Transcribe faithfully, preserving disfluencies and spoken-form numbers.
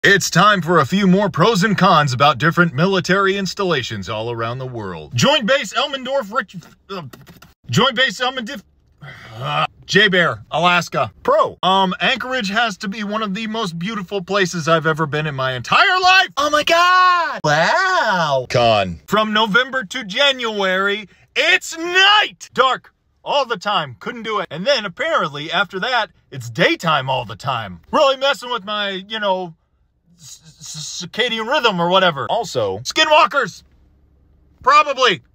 It's time for a few more pros and cons about different military installations all around the world. Joint Base Elmendorf, Rich, uh, Joint Base Elmendorf, uh, J B E R, Alaska. Pro. Um, Anchorage has to be one of the most beautiful places I've ever been in my entire life. Oh my God. Wow. Con. From November to January, it's night. Dark. All the time. Couldn't do it. And then apparently after that, it's daytime all the time. Really messing with my, you know, circadian rhythm or whatever. Also, skinwalkers. Probably.